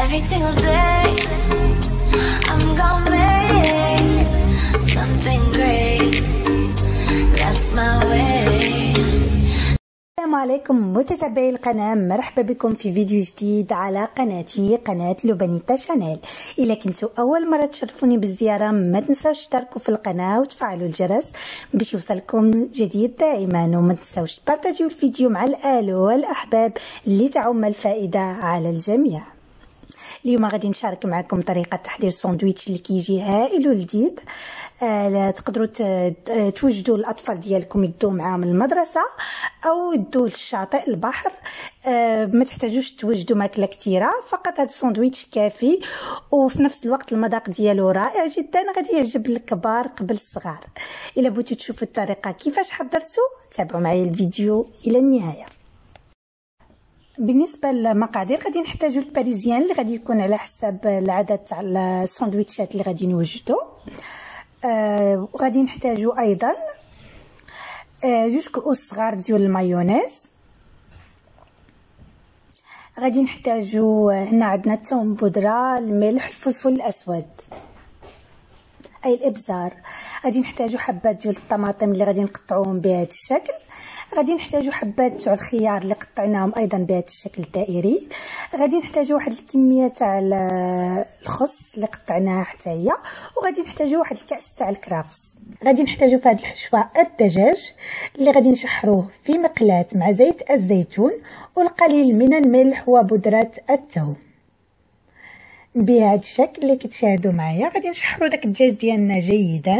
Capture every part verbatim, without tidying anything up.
Every single day I'm gonna make something great. That's my way. السلام عليكم متتبعي القناة، مرحبا بكم في فيديو جديد على قناتي قناة لوبانيتا شانيل. إلا كنتوا أول مرة تشرفوني بالزيارة ما تنساوش تشتركوا في القناة وتفعلوا الجرس باش يوصلكم جديد دائما، وما تنساوش تبارطاجيو الفيديو مع الآل والأحباب لتعم الفائدة على الجميع. اليوم غادي نشارك معكم طريقة تحضير ساندويتش اللي كيجي هائل ولذيذ. آه تقدروا توجدوا الاطفال ديالكم يدوا معاهم المدرسه او يدوا للشاطئ البحر. آه ما تحتاجوش توجدوا ماكله كثيره، فقط هذا الساندويتش كافي، وفي نفس الوقت المذاق ديالو رائع جدا، غادي يعجب الكبار قبل الصغار. الا بغيتوا تشوفوا الطريقه كيفاش حضرته تابعوا معايا الفيديو الى النهايه. بالنسبه للمقادير غادي نحتاجوا الباريزيان اللي غادي يكون على حساب العدد تاع الساندويتشات اللي غادي نوجدو. آه وغادي نحتاجوا ايضا آه جوج كؤوس صغار ديال المايونيز. غادي نحتاجوا هنا عندنا الثوم بودره، الملح، الفلفل الاسود اي الابزار. غادي نحتاجوا حبات ديال الطماطم اللي غادي نقطعوهم بهذا الشكل. غادي نحتاجوا حبات تاع الخيار اللي قطعناهم ايضا بهذا الشكل الدائري. غادي نحتاجوا واحد الكميه تاع الخس اللي قطعناها حتى هي، وغادي نحتاجوا واحد الكاس تاع الكرافس. غادي نحتاجوا في هذه الحشوه الدجاج اللي غادي نشحروه في مقلاة مع زيت الزيتون والقليل من الملح وبودره الثوم بهذا الشكل اللي كتشاهدوا معايا. غادي نشحروا داك الدجاج ديالنا جيدا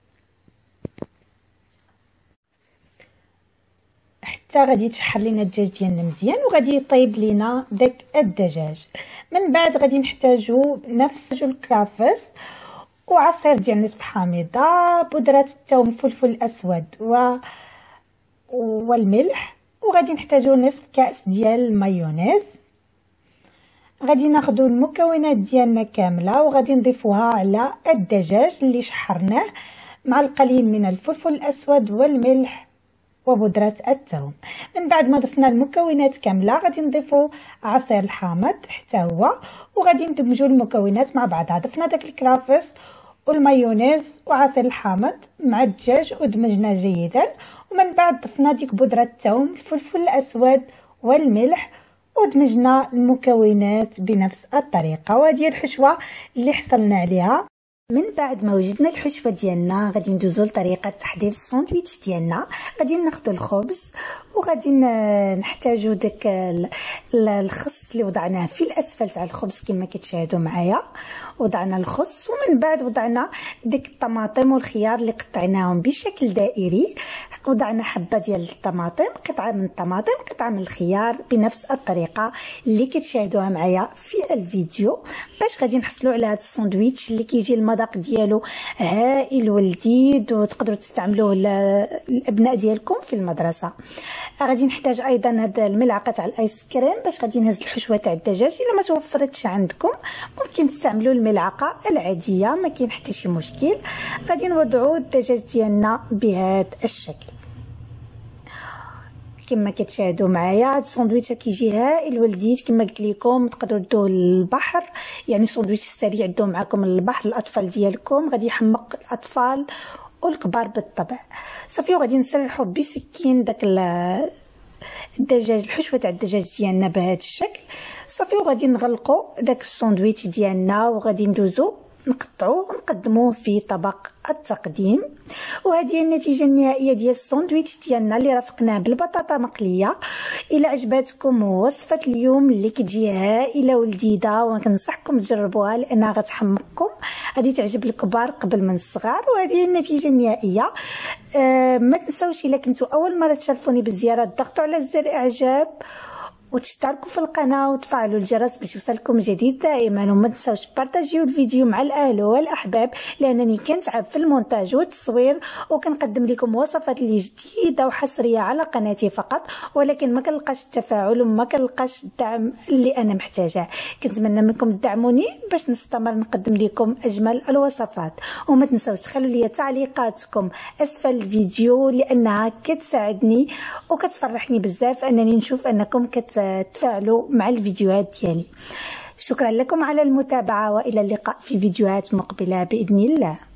حتى غادي يتشحر لينا الدجاج ديالنا مزيان وغادي يطيب لينا داك الدجاج. من بعد غادي نحتاجو نفس الكرافس وعصير ديال نصف حامضه، بودره الثوم، الفلفل الاسود و والملح، وغادي نحتاجو نصف كاس ديال المايونيز. غادي ناخذوا المكونات ديالنا كامله وغادي نضيفوها على الدجاج اللي شحرناه مع القليل من الفلفل الاسود والملح وبودرة الثوم. من بعد ما ضفنا المكونات كامله غادي نضيفوا عصير الحامض حتى هو، وغادي ندمجوا المكونات مع بعضها. ضفنا داك الكرافس والمايونيز وعصير الحامض مع الدجاج ودمجناه جيدا، ومن بعد ضفنا ديك بودرة الثوم، الفلفل الاسود والملح ودمجنا المكونات بنفس الطريقه. وهذه الحشوه اللي حصلنا عليها. من بعد ما وجدنا الحشوه ديالنا غادي ندوزو لطريقه تحضير الساندويتش ديالنا. غادي ناخذ الخبز وغادي نحتاجو داك الخس اللي وضعناه في الاسفل تاع الخبز كما كتشاهدوا معايا. وضعنا الخس ومن بعد وضعنا ديك الطماطم والخيار اللي قطعناهم بشكل دائري. وضعنا حبه ديال الطماطم، قطعه من الطماطم، قطعه من الخيار بنفس الطريقه اللي كتشاهدوها معايا في الفيديو، باش غادي نحصلوا على هذا الساندويتش اللي كيجي المذاق ديالو هائل ولذيذ وتقدروا تستعملوه للابناء ديالكم في المدرسه. غادي نحتاج ايضا هاد الملعقه تاع الايس كريم باش غادي نهز الحشوه تاع الدجاج. الا ما توفرتش عندكم ممكن تستعملوا الملعقه العاديه، ما كاين حتى شي مشكل. غادي نوضعوا الدجاج ديالنا بهذا الشكل كما كتشاهدوا معايا. هاد الساندويتش كيجي هائل ولذيذ كما قلت لكم. تقدروا دوه للبحر، يعني ساندويتش سريع دوه معكم للبحر الاطفال ديالكم، غادي يحمق الاطفال والكبار بالطبع. صافي وغادي نسرحوا بسكين داك الدجاج، الحشوه تاع الدجاج ديالنا بهذا الشكل. صافي وغادي نغلقوا داك الساندويتش ديالنا وغادي ندوزو نقطعوه ونقدموه في طبق التقديم. وهذه هي النتيجه النهائيه ديال الساندويتش ديالنا اللي رافقناه بالبطاطا مقليه. الى عجباتكم وصفه اليوم اللي كتجي هائله ولذيذه وكنصحكم تجربوها لانها غتحمقكم، غادي تعجب الكبار قبل من الصغار. وهذه هي النتيجه النهائيه. آه ما تنساوش الا كنتوا اول مره تشرفوني بالزياره تضغطوا على زر اعجاب وتشتركوا في القناه وتفعلوا الجرس باش يوصلكم جديد دائما. وما تنساوش بارطاجيو الفيديو مع الاهل والاحباب لانني كنتعب في المونتاج والتصوير وكنقدم لكم وصفات اللي جديده وحصريه على قناتي فقط، ولكن ما كنلقاش التفاعل وما كنلقاش الدعم اللي انا محتاجاه. كنتمنى منكم تدعموني باش نستمر نقدم لكم اجمل الوصفات. وما تنساوش تخلوا لي تعليقاتكم اسفل الفيديو لانها كتساعدني وكتفرحني بزاف انني نشوف انكم كت تفاعلوا مع الفيديوهات ديالي. شكرا لكم على المتابعة، وإلى اللقاء في فيديوهات مقبلة بإذن الله.